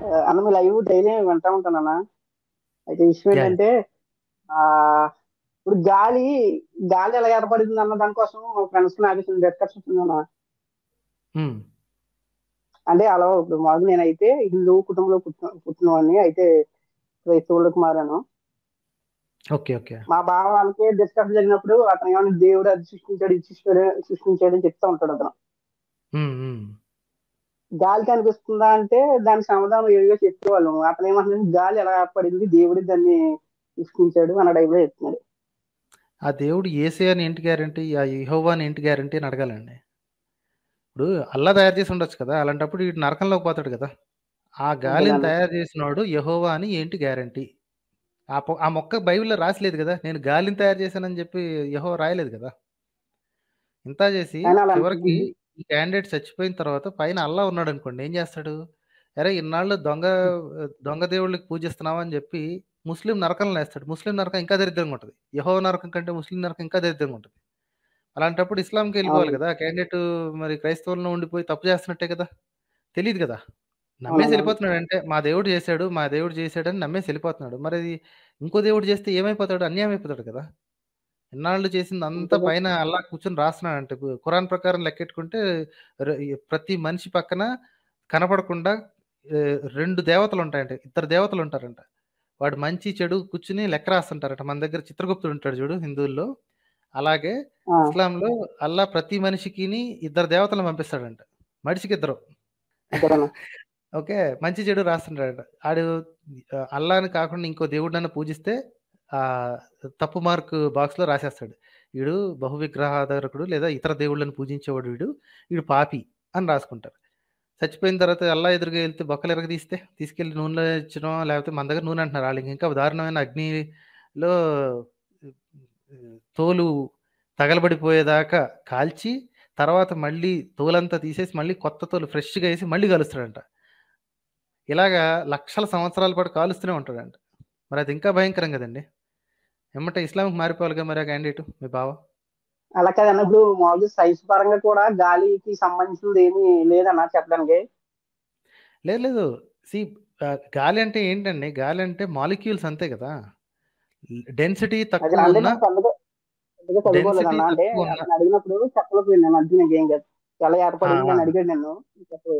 అన్న మీ live daily వింటా ఉంటానన్న. అయితే విషయం యా ఏంటంటే ఆ ఇప్పుడు గాలి గాలి ఎలా ఏర్పడింది అన్న దానికోసం ఫ్రెండ్స్ నాకు డిస్కషన్ ఉందన్న. అంటే అలా ఇప్పుడు మాకు నేనైతే హిందూ కుటుంబంలో పుట్టినవాడిని, అయితే క్రైస్తవులకు మారాను. ఓకే ఓకే మా బావ వాళ్ళకి డిస్కషన్ జరిగినప్పుడు అతను ఏమైనా దేవుడు అది సృష్టించాడు ఇది సృష్టించాడు అని చెప్తా ఉంటాడు అతను. గాలి కనిపిస్తుందా అంటే దానికి సమాధానం ఏదో చెప్పేవాళ్ళం. అతను ఏమంటున్నాడు, గాలి ఎలా ఏర్పడింది, దేవుడి దాన్ని సృష్టించాడు అన్న టైంలో చెప్తున్నాడు. ఆ దేవుడు ఏసే అని ఏంటి గ్యారంటీ, ఆ యెహోవా అని ఏంటి గ్యారంటీ అని అడగాలండి. ఇప్పుడు అల్లా తయారు చేసి ఉండొచ్చు కదా, అలాంటప్పుడు వీడు నరకంలోకి పోతాడు కదా. ఆ గాలిని అంతేనా? తయారు చేసినాడు యెహోవా అని ఏంటి గ్యారంటీ? ఆ మొక్క బైబిల్లో రాసలేదు కదా, నేను గాలిని తయారు చేశానని చెప్పి యెహోవా రాయలేదు కదా. ఇంత చేసి కానీ అలా చివరికి అనిపించింది. ఈ క్యాండిడేట్ చచ్చిపోయిన తర్వాత పైన అల్లా ఉన్నాడు అనుకోండి, ఏం చేస్తాడు? అరే ఇన్నాళ్ళు దొంగ దొంగ దేవుళ్ళకి పూజిస్తున్నావు అని చెప్పి ముస్లిం నరకంలో వేస్తాడు. ముస్లిం నరకం ఇంకా దరిద్రంగా ఉంటుంది. యెహోవా నరకం కంటే ముస్లిం నరకం ఇంకా దరిద్రంగా ఉంటుంది. అలాంటప్పుడు ఇస్లాంకి వెళ్ళిపోవాలి అవును. కదా క్యాండిడేట్. మరి క్రైస్తవుల్లో ఉండిపోయి తప్పు చేస్తున్నట్టే కదా. తెలియదు కదా. నమ్మేసి అవునవును. వెళ్ళిపోతున్నాడు. అంటే మా దేవుడు చేశాడు మా దేవుడు చేశాడని నమ్మేసి వెళ్ళిపోతున్నాడు. మరి అది ఇంకో దేవుడు చేస్తే ఏమైపోతాడు? అన్యాయం అయిపోతాడు కదా. ఇన్నాళ్ళు చేసింది అంతా అంతేగా. పైన అల్లా కూర్చొని రాస్తున్నాడంటే ఖురాన్ ప్రకారం లెక్కెట్టుకుంటే ఈ ప్రతి మనిషి పక్కన కనపడకుండా రెండు దేవతలు ఉంటాయంట, ఇద్దరు దేవతలు ఉంటారంట. వాడు మంచి చెడు కూర్చుని లెక్క రాస్తుంటారట. మన దగ్గర చిత్రగుప్తుడు ఉంటాడు చూడు హిందువుల్లో, అలాగే ఆ, ఇస్లాంలో అల్లా ప్రతి మనిషికిని ఇద్దరు దేవతలను పంపిస్తాడంట. మనిషికి ఇద్దరు. అంతేనా? ఓకే. మంచి చెడు రాస్తుంటాడట. ఆడు అల్లాని కాకుండా ఇంకో దేవుడినన్నా పూజిస్తే తప్పు మార్క్ బాక్స్‌లో రాసేస్తాడు. ఈడు బహువిగ్రహాధారకుడు లేదా ఇతర దేవుళ్ళని పూజించేవాడు ఈడు పాపి అని రాసుకుంటారు. చచ్చిపోయిన తర్వాత అల్లా ఎదురుగా ఎళ్తే బొక్కలు ఇరగదీస్తే తీసుకెళ్ళి నూనెలో ఇచ్చడం, లేకపోతే మన దగ్గర నూనె అంటున్నారు. ఆళ్ళకి ఇంకా దారుణమైన అగ్నిలో తోలు తగలబడిపోయేదాకా కాల్చి, తర్వాత మళ్ళీ తోలంతా తీసేసి మళ్ళీ కొత్త తోలు ఫ్రెష్‌గా ఏసి మళ్ళీ కాలుస్తాడంట. ఇలాగా లక్షల సంవత్సరాల పాటు కాలుస్తూనే ఉంటాడంట. మరి అది ఇంకా భయంకరం కదండీ. ఎమ్మటే ఇస్లాంకి మారిపోవాలిగా మరి ఆ క్యాండిడేట్ మీ బావ. అలా కాదన్న, ఇప్పుడు మామూలుగా సైన్స్ పరంగా కూడా గాలికి సంబంధించింది ఏమీ లేదన్న చెప్పడానికి. లేదు లేదు. సీ గాలి అంటే ఏంటండి? గాలి అంటే మాలిక్యూల్స్ అంతే కదా. డెన్సిటీ అది అంటే తక్కువున్న నేను పెద్దగా డెన్సిటీ చదువుకోలేదన్న. అంటే తక్కువున్న అతను అడిగినప్పుడు చెప్పలేకపోయింది అంతే, నాకేం కాదు. ఎలా ఆ! ఏర్పడింది ఆ! అని అడిగాడు నన్ను. చెప్పలేదు.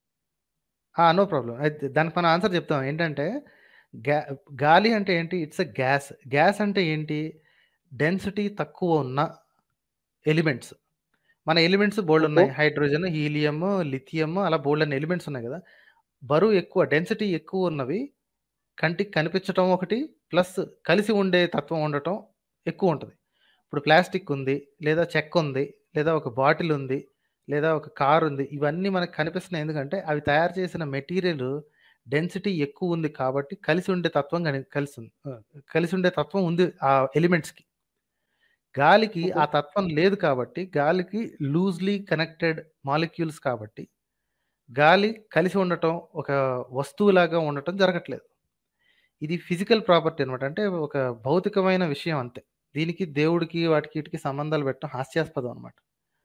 No problem. అయితే దానికి మనం ఆన్సర్ చెప్తాం. ఏంటంటే గా గాలి అంటే ఏంటి? It's a gas. గ్యాస్ అంటే ఏంటి? డెన్సిటీ తక్కువ ఉన్న ఎలిమెంట్స్. మన ఎలిమెంట్స్ ఓకే. బోలెడున్నాయి. హైడ్రోజన్, హీలియం, లిథియం అలా బోలెడన్ని ఎలిమెంట్స్ ఉన్నాయి గదా. బరువు ఎక్కువ, డెన్సిటీ ఎక్కువున్నవి కంటికి కనిపించటం ఒకటి, ప్లస్ కలిసి ఉండే తత్వం ఉండటం ఎక్కువుంటది. ఇప్పుడు ప్లాస్టిక్ ఉంది, లేదా చెక్కుంది, లేదా ఒక బాటిల్ ఉంది, లేదా ఒక కార్ ఉంది. ఇవన్నీ మనకు కనిపిస్తున్నాయి. ఎందుకంటే అవి తయారు చేసిన మెటీరియల్ డెన్సిటీ ఎక్కువుంది కాబట్టి కలిసి ఉండే తత్వం కలిసి ఉండే తత్వం ఉంది ఆ ఎలిమెంట్స్‌కి. గాలికి ఓకే. ఆ తత్వం లేదు కాబట్టి, గాలికి లూజ్‌లీ కనెక్టెడ్ మాలిక్యూల్స్ కాబట్టి, గాలి కలిసి ఉండటం, ఒక వస్తువులాగా ఉండటం జరగట్లేదు. ఇది ఫిజికల్ ప్రాపర్టీ అనమాట. అంటే ఒక భౌతికమైన విషయం అంతే. దీనికి దేవుడికి వాటికి వీటికి సంబంధాలు పెట్టడం హాస్యాస్పదం అనమాట.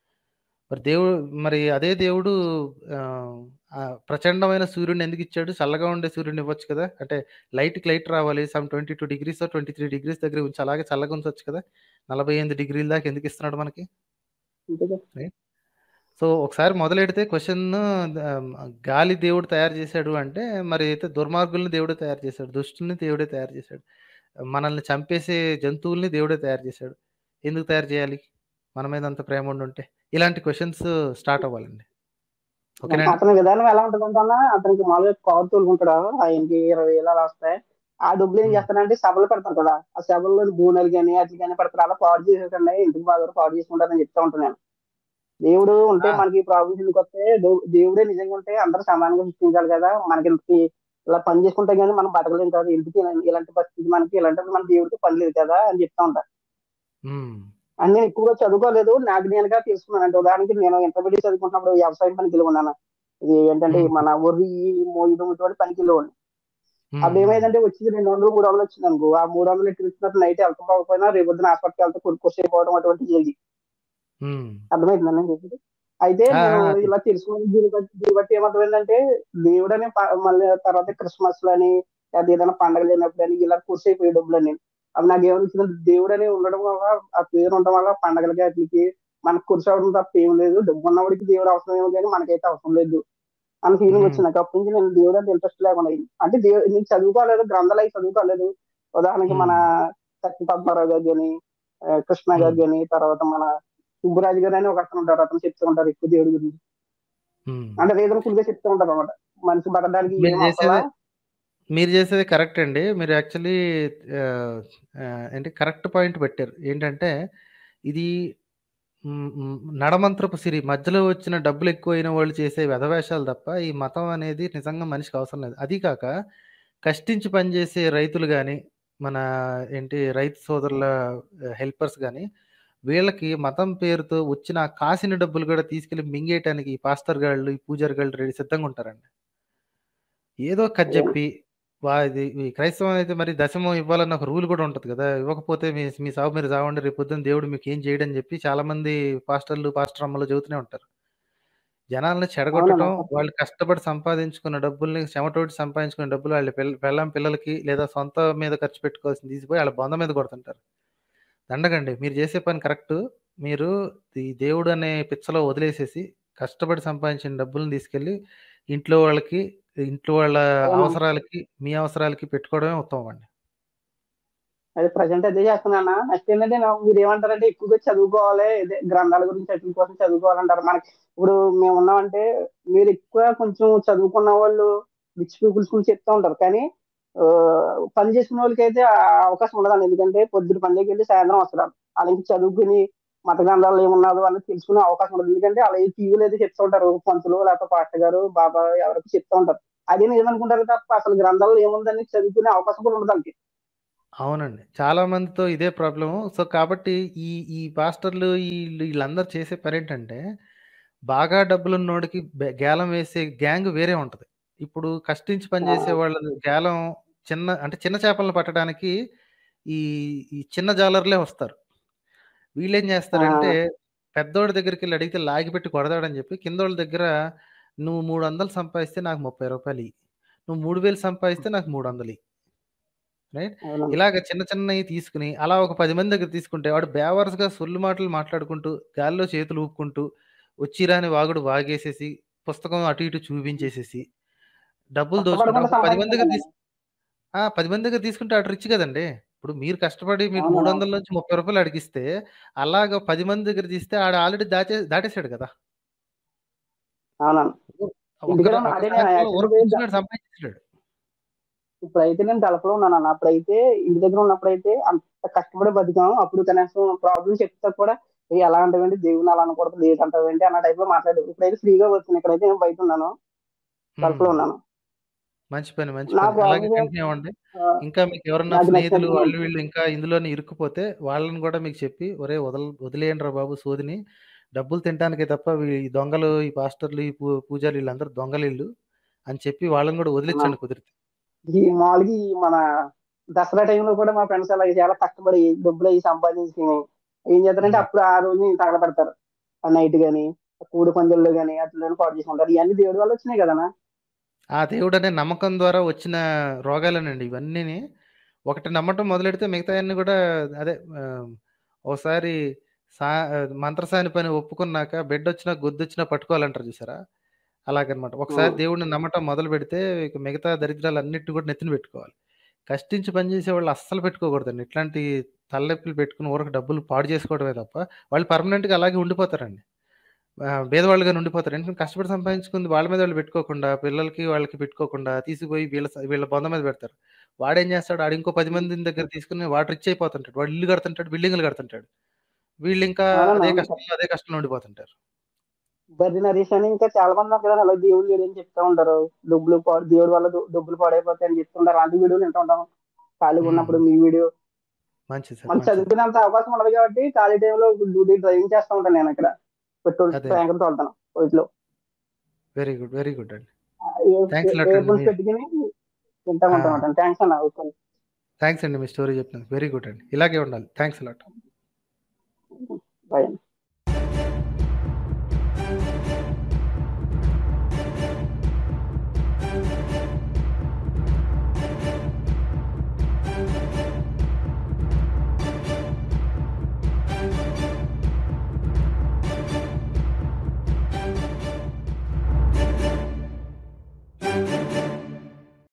మరి అదే దేవుడు ఆహ్, ప్రచండమైన సూర్యుడిని ఎందుకిచ్చాడు? చల్లగా ఉండే సూర్యుడిని ఇవ్వచ్చు కదా. అంటే లైట్‌కి లైట్ రావాలి. 22 డిగ్రీసో, 23 డిగ్రీస్ దగ్గర ఉంచి అలాగే చల్లగా ఉంచొచ్చు కదా. 48 డిగ్రీల దాకా ఎందుకు ఇస్తున్నాడు మనకి? అంతేగా. రైట్. సో, ఒకసారి మొదలెడితే క్వెషను గాలి దేవుడు తయారు చేశాడు అంటే, మరి అయితే దుర్మార్గుల్ని దేవుడే తయారు చేశాడు. దుష్టుల్ని దేవుడే తయారు చేశాడు. మనల్ని చంపేసే జంతువుల్ని దేవుడే తయారు చేశాడు. ఎందుకు తయారు చేయాలి? మన మీద అంత ప్రేమ ఉండుంటే? ఇలాంటి క్వెషన్స్ స్టార్ట్ అవ్వాలండి. ఓకేనా అండి? అతని విధానం ఎలా ఉంటదంటే అన్న, అతనికి మామూలుగా కారు తోలుకుంటాడు. ఆయనకి 20,000 అలా వస్తాయి. ఆ డబ్బులు ఏం హ్మ్. చేస్తాడంటే సభలు పెడతారు కదా, ఆ సభల్లో బూనెలు కానీ అట్లా కానీ పెడతారు. అలా పాడు చేసేటండి, ఇంటికి బాగా పాడు చేసుకుంటారని చెప్తా ఉంటాను నేను. దేవుడు ఉంటే ఆ! మనకి ప్రాబ్లమ్స్ ఎందుకు వస్తే, దేవుడే నిజంగా ఉంటే అందరూ సమానంగా సృష్టించాలి కదా. మనకి ఇంతకి ఇలా పని చేసుకుంటే గానీ మనం బతకలేం కదా, ఎందుకు ఇలాంటి పరిస్థితి మనకి, ఇలాంటి మన దేవుడికి పని లేదు కదా అని చెప్తా ఉంటారు. హ్మ్. అని నేను ఎక్కువగా చదువుకోలేదు, నాకు నేనుగా తెలుసుకున్నాను. అంటే ఉదాహరణకి నేను ఇంటర్మీడియట్ చదువుకుంటున్నప్పుడు వ్యవసాయం పనికి వెళ్ళుకున్నాను. ఇది ఏంటంటే హ్మ్. మన వరి మోయడం ఇటువంటి పనికి వెళ్ళేవాడిని. హ్మ్. అప్పుడు హ్మ్. ఏమైందంటే వచ్చేది 200 300 వచ్చింది అనుకో, ఆ 300 ఎట్టి ఇచ్చినట్టు నైట్ వెళ్తా రేపు పొద్దున హాస్పిటల్కి వెళ్తే కొద్ది కొద్దిసేపు పోవడం అటువంటి జరిగి. హ్మ్. అర్థమైందండి నేను చెప్పేది? అయితే ఆ, నేను ఆ, అది. ఇలా తెలుసుకుని దీన్ని బట్టి ఏమర్థమైందంటే దేవుడని మళ్ళీ తర్వాత క్రిస్మస్ లని లేదా ఏదైనా పండగ లేనప్పుడు అని ఇలా ఖుషి అయిపోయి డబ్బులని అవి నాకు ఏమనిపించింది, దేవుడని ఉండడం వల్ల ఆ పేరు ఉండడం వల్ల పండగలకి వాటికి మనకు ఖుషి అవడం తప్ప ఏం లేదు. డబ్బు ఉన్నవాడికి దేవుడు అవసరం ఏమో కానీ మనకైతే అవసరం లేదు అని ఫీలింగ్ ఉమ్, వచ్చింది నాకు. అప్పటి నుంచి నేను దేవుడు అంటే ఇంట్రెస్ట్ లేకుండా అయింది. అంటే నేను చదువుకోలేదు, గ్రంథాలు అయి చదువుకోలేదు. ఉదాహరణకి మన ఉమ్, సత్య పద్మారావు గారు కానీ కృష్ణ గారు ఉమ్, కానీ తర్వాత మన సుబ్బరాజు గారు అని ఒక అతను ఉంటారు, అతను చెప్తూ ఉంటారు ఎక్కువ దేవుడి గురించి. ఉమ్. అంటే రీజన్ఫుల్ గా చెప్తూ ఉంటారు అనమాట. మనిషి బతకడానికి మీరు ఏం అవసరం. చేసేది మీరు చేసేది కరెక్ట్ అండి. మీరు యాక్చువల్లీ ఏంటి కరెక్ట్ పాయింట్ పెట్టారు. ఏంటంటే ఇది నడమంత్రపు సిరి మధ్యలో వచ్చిన డబ్బులు ఎక్కువైన వాళ్ళు చేసే వెధవేషాలు తప్ప ఈ మతం అనేది నిజంగా మనిషికి అవసరం లేదు. అది కాక కష్టించి పనిచేసే రైతులు కానీ మన ఏంటి రైతు సోదరుల హెల్పర్స్ కానీ వీళ్ళకి మతం పేరుతో వచ్చిన ఆ కాసిన డబ్బులు కూడా తీసుకెళ్లి మింగేయటానికి ఈ పాస్టర్ గాళ్ళు ఈ పూజారి గాళ్ళు రెడీ సిద్ధంగా ఉంటారండి. ఏదో కథ చెప్పి ఇది ఈ క్రైస్తవం అయితే మరి దశమం ఇవ్వాలన్న ఒక రూల్ కూడా ఉంటుంది కదా. ఇవ్వకపోతే మీ మీ సావు మీరు సావండి, రేపు పొద్దున్న దేవుడు మీకు ఏం చేయడని చెప్పి చాలా మంది పాస్టర్ అమ్మలు చెబుతూనే ఉంటారు. జనాలను అవునన్నా. చెడగొట్టడం, వాళ్ళు కష్టపడి సంపాదించుకున్న డబ్బుల్ని చెమటోటి సంపాదించుకున్న డబ్బులు వాళ్ళ పెళ్ళాం పిల్లలకి లేదా సొంత మీద ఖర్చు పెట్టుకోవాల్సింది తీసిపోయి వాళ్ళ బొంద మీద కొడుతుంటారు. దండగండి మీరు చేసే పని కరెక్ట్. మీరు ఈ దేవుడు అనే పిచ్చలో వదిలేసేసి కష్టపడి సంపాదించిన డబ్బులను తీసుకెళ్ళి ఇంట్లో వాళ్ళకి ఇంట్లో వాళ్ళ అవునా, అవసరాలకి మీ అవసరాలకి పెట్టుకోవడమే ఉత్తమం అండి. అది ప్రజెంట్ అదే చేస్తున్నాను. నెక్స్ట్ ఏంటంటే మీరు ఏమంటారంటే ఎక్కువగా చదువుకోవాలి, ఇదే గ్రంథాల గురించి వాటి కోసం చదువుకోవాలంటారు. మనకి ఇప్పుడు మేము ఉన్నామంటే మీరు ఎక్కువ కొంచెం చదువుకున్న వాళ్ళు రిచ్ పీపుల్స్ గురించి చెప్తూ ఉంటారు. కానీ ఆ, పని చేసుకునే వాళ్ళకి అయితే ఆ అవకాశం ఉండదండి. ఎందుకంటే పొద్దున పనిలోకి వెళ్ళి సాయంత్రం వస్తారు. అలాగే చదువుకుని మత గ్రంథాలు ఏమున్నదో అని తెలుసుకునే అవకాశం ఉండదు. ఎందుకంటే అలా టీవీలో అయితే చెప్తూ ఉంటారు, పంతులు లేకపోతే పాస్టర్ గారు బాబా ఎవరికి చెప్తూ ఉంటారు. అదే నిజమనుకుంటారు తప్ప అసలు గ్రంథాలు ఏముందని చదువుకునే అవకాశం కూడా ఉండదు వాళ్ళకి. అవునండి. చాలా మందితో ఇదే ప్రాబ్లము. సో, కాబట్టి ఈ ఈ పాస్టర్లు వీళ్ళందరూ చేసే పనేంటంటే, బాగా డబ్బులున్నోడికి గేలం వేసే గ్యాంగ్ వేరే ఉంటది. ఇప్పుడు కష్టించి ఆ, పనిచేసే వాళ్ళ గేలం చిన్న చేపలను పట్టడానికి ఈ ఈ చిన్న జాలర్లే వస్తారు. వీళ్ళేం ఆ, చేస్తారంటే, పెద్దోడి దగ్గరికెళ్ళి అడిగితే లాగిపెట్టి కొడతాడని చెప్పి, కిందోళ్ళ దగ్గర నువ్వు 300 సంపాదిస్తే నాకు రూ. 30 నువ్వు 3000 సంపాదిస్తే నాకు 300 రైట్? అవునండి. ఇలాగ చిన్న చిన్నయి తీసుకొని, అలా ఒక 10 మంది దగ్గర తీసుకుంటే, వాడు బేవర్స్‌గా సొల్లు మాటలు మాట్లాడుకుంటూ, గాల్లో చేతులు ఊపుకుంటూ, వచ్చి రాని వాగుడు వాగేసేసి, పుస్తకం అటు ఇటు చూపించేసేసి, డబ్బులు దోచుకుంటాడు. కష్టపడకుండా ఒక 10 మంది దగ్గర సంపాదించాలండి. 10 మంది దగ్గర తీసుకుంటే ఆడు రిచ్ కదండీ! ఇప్పుడు మీరు కష్టపడి మీరు అవునవును. 300 నుంచి రూ. 30 అడిగిస్తే, అలాగా 10 మంది దగ్గర తీస్తే ఆడు ఆల్రెడీ దాటేసాడు కదా! అవునండి. ఇంటికాడ ఉన్న ఒక అదే నేను సాయంత్రంలో ఊర యాక్చువల్గా కూర్చున్నాడు సంపాదించేసాడు. ఇప్పుడైతే నేను గల్ఫ్లో ఉన్నాను. అప్పుడైతే ఇంటి దగ్గర ఉన్నప్పుడైతే అంత కష్టపడి బతికాము. అప్పుడు కనీసం ప్రాబ్లమ్ చెప్తా కూడా ఎలా అంటావేంటి, దేవుని అలా అనకూడదు, లేట్ అంటావేంటి అన్న టైప్ లో మాట్లాడేది. ఇప్పుడైతే ఫ్రీగా వచ్చింది. ఇక్కడైతే నేను బయట ఉన్నాను, గల్ఫ్లో హ్మ్. ఉన్నాను. మంచి పని. మంచి నా పని. అలాగే ప్రాబ్లమ్ కంటిన్యూ అవ్వండి. ఇంకా మీకు ఎవరన్నా నాకు స్నేహితులు నచ్చినట్టు వాళ్ళు వీళ్ళు ఇంకా ఇందులోనే ఇరుక్కుపోతే వాళ్ళని గూడా మీకు చెప్పి, "ఒరేయ్! వదిలేయండిరా బాబు సోదిని. డబ్బులు తినటానికే తప్ప ఈ దొంగలు, ఈ పాస్టర్‌లు, ఈ పూజారులు ఈళ్ళందరూ దొంగలీళ్ళు" అని చెప్పి వాళ్ళని గూడా ఉన్నాను. వదిలిచ్చండి కుదిరితే. ఈ మామూలుగా ఈ మన దసరా టైంలో కూడా మా ఫ్రెండ్స్ అలా చాలా కష్టపడి డబ్బులు అవి సంపాదించుకుని ఏం చేస్తారంటే హ్మ్. అప్పుడు ఆ రోజుని తగలబెడతారు. ఆ నైట్ గాని కూడి పందుల్లో గాని అట్లా పాటు చేసుకుంటారు. ఇవన్నీ దేవుడి వల్ల వచ్చినాయి కదా. ఆ దేవుడనే నమ్మకం ద్వారా వచ్చిన రోగాలేనండి ఇవన్నీని. ఒకటి నమ్మటం మొదలెడితే మిగతాయన్నీ గూడా అదే ఓసారి మంత్రసాని పని ఒప్పుకున్నాక బిడ్డొచ్చినా, గొద్దొచ్చినా పట్టుకోవాలంటారు చూసారా? అలాగనమాట. ఒకసారి దేవుడిని నమ్మటం మొదలుపెడితే ఇక మిగతా దరిద్రాలన్నిటిని కూడా నెత్తిన పెట్టుకోవాలి. కష్టించి పనిచేసేవాళ్ళు అస్సలు పెట్టుకోకూడదండి. ఇట్లాంటి తలనొప్పులు పెట్టుకొని ఊరక డబ్బులు పాడు చేసుకోవడమే తప్ప, వాళ్ళు పర్మనెంట్‌గా అలాగే ఉండిపోతారండి. పేదవాళ్ళుగానే ఉండిపోతారు. ఎందుకంటే కష్టపడి సంపాదించుకుంది వాళ్ళ మీద వాళ్ళు పెట్టుకోకుండా, పిల్లలకి వాళ్ళకి పెట్టుకోకుండా తీసుకుపోయి వీళ్ళ బొంద మీద పెడతారు. వాడేం చేస్తాడు? ఆడు ఇంకో 10 మందిని దగ్గర తీసుకొని వాడు రిచ్ అయిపోతుంటాడు. వాడు ఇల్లు కడుతుంటాడు, బిల్డింగులు కడుతుంటాడు. వీళ్ళింకా అవునండి, అవును. అదే కష్టంలో ఉండిపోతుంటారు. బర్రి నరేష్ అని ఇంకా చాలా మంది ఉన్నారు కదా, అలా దేవుడు లేడని చెప్తా ఉంటారు. దేవుడి వల్ల డబ్బులు పాడైపోతాయి అని చెప్తుంటారు. అలాంటి వీడియోలు వింటూ ఉంటాం ఖాళీగా హ్మ్. ఉన్నప్పుడు. మీ వీడియో మంచిది సార్. మళ్ళీ మంచిది. చదువుకునేంత అవకాశం ఉండదు కాబట్టి ఖాళీ టైంలో డ్యూటీ డ్రైవింగ్ చేస్తూ ఉంటాను నేను ఇక్కడ. పెట్రోల్ అదే. ట్యాంకర్ తోలుతాను వీటిలో. Very good. వెరీ గుడ్ అండి. థాంక్స్ ఎ లాట్ ఇయర్ అండి. ఫోన్స్ పెట్టుకుని వింటా ఆ! ఉంటాను. థ్యాంక్స్ అన్న. థాంక్స్ అండి మీ స్టోరీ చెప్పినందుకు. వెరీ గుడ్ అండి. ఇలాగే ఉండాలి. Thanks a lot. బాయ్.